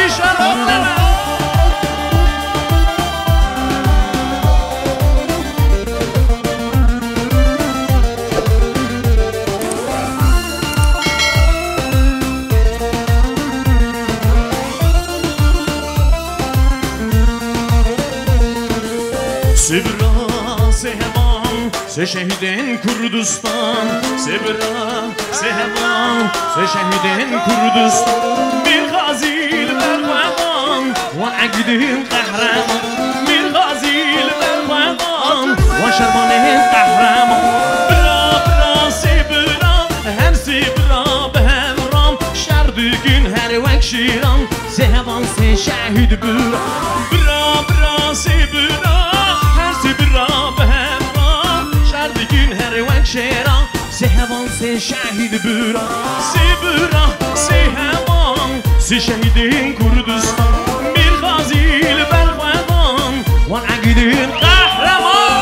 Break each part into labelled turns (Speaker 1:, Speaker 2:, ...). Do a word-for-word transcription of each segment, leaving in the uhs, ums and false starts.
Speaker 1: Sibra sehvan se şehidin Kurdistan Sibra sehvan se şehidin Kurdistan Bir gazil bervan ve akidin kahraman Bir gazil bervan ve şermanin kahraman Bra bra sibra hem sibra behemram Şerdügün her vek şiran Sehvan se şehid bura Bra bra sibra شیران سی هوان سی شهید برا سی برا سی هوان سی شهیدین کردستان میر غازیل برخوادان وان عقیدین قهرمان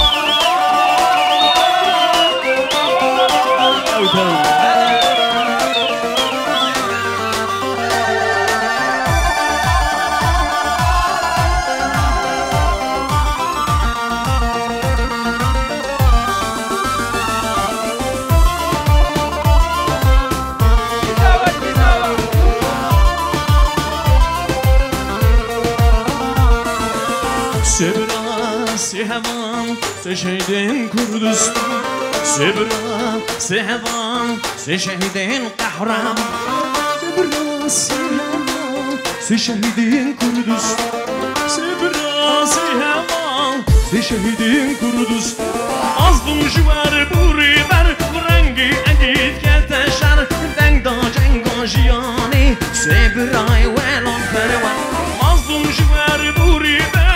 Speaker 1: Sibra sehvan se şehidin Kurdistan Sibra sehvan se şehidin kahraman Sibra sehvan se şehidin Kurdistan Sibra sehvan se şehidin Kurdistan Azdım jüver buri ber rengi edit keteşer Deng da cengo jiyani Sibra'y velon fervan Azdım jüver buri ber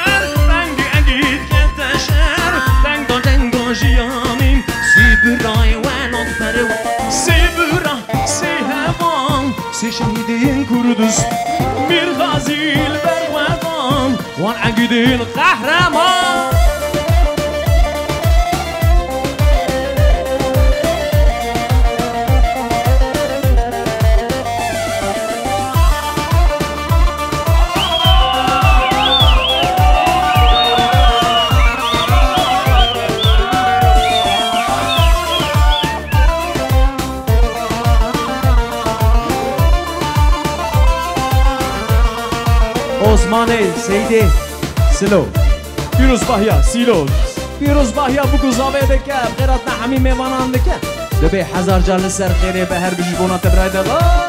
Speaker 1: جیانیم سیبرای ولاد فرو سیبرا سی هوان سی شهیدین کردستان میر غازیل برخوادان وان عقیدین قهرمان
Speaker 2: Osmane Seydi Silo Firuz Bahya Silo Firuz Bahya bu kuzave deke Qerat nahmi mevanan deke Debe hazar canlı ser khire be her bijbona tebrayde var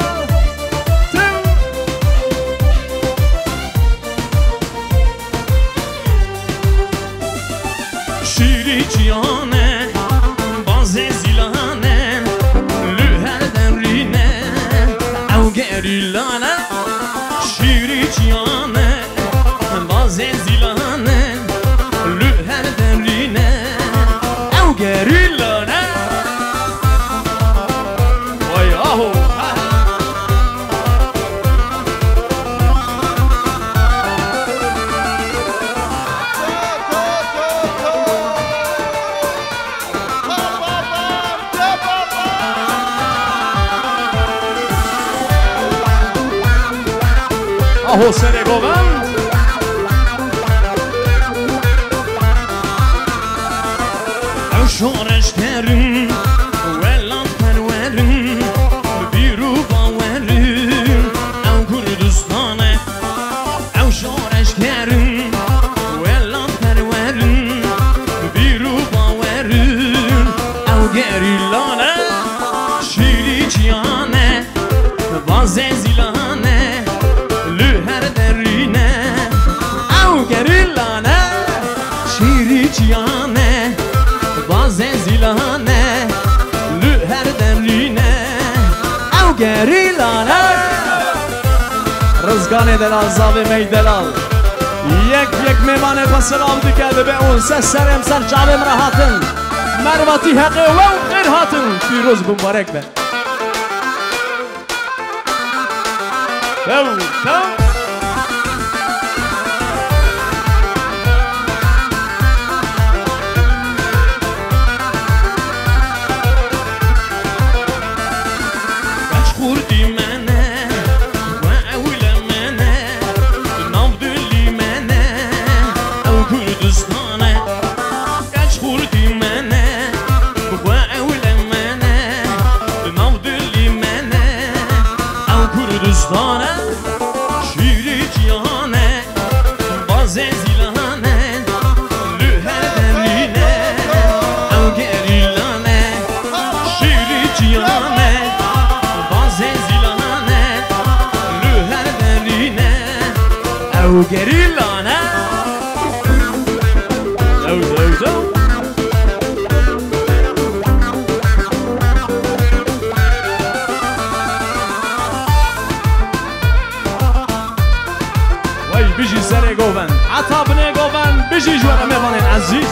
Speaker 1: Şiri ciyane Bazı zilane Lüherden rine Ev gerilane Şiri ciyane Bazı zilane Lüherden rine Ev gerilane Vay aho
Speaker 2: Aho sere govan
Speaker 1: Ev şoreş terin Velat perverin Biru baverin Ev Kurdistane Ev şoreş terin Velat perverin Biru baverin Ev gerilane Şiri ciyane Bazı zilane Lüher derine Ev gerilane Şiri ciyane Bazı zilane Lüher derine Ev gerilane
Speaker 2: Rızgane delal zavi meydelal Yek yek memane pasıram dikeli be on ses serem ser canım rahatın Mervati hakkı ve gayr hatın Firuz mübarek be Ev tam
Speaker 1: Kaç kurdi mene Ve evle mene Kurdistane şiiri cihane bazı zilane lüher demline ev gerilane şiiri cihane bazı zilane lüher demline ev gerilane ev ev ev بيجي سري جوفن عطابني جوفن بيجي جوانا ميفان العزيز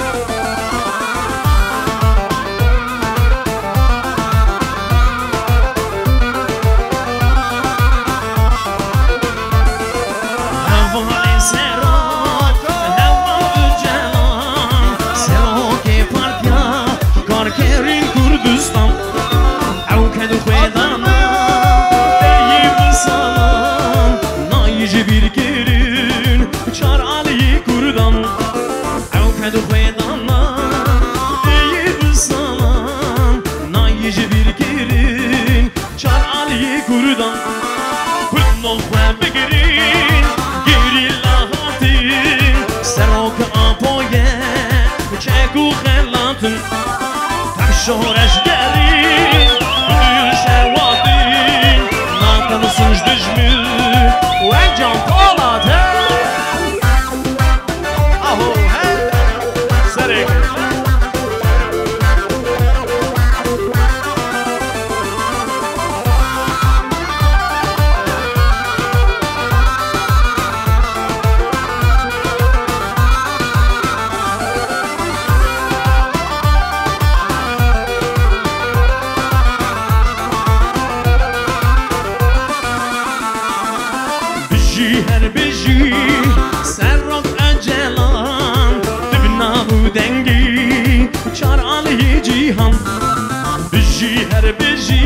Speaker 1: هوا سرات هوا جلان سراك پارتیا کار کرین کردستان او کدو خدانا دیب سلام نایجی bir gelin çar Ali kurdan ev kedu xedana deyib salam nayici bir gelin çar Ali kurdan kulnol xwe bigirin gerilla hatin serok apoye çeku xelatın taşoreş derin gül şevatin natanısın düşmür وانجام طالت اهو ها سرك her beji serrak acelan dibna bu dengi çar Ali cihan beji her beji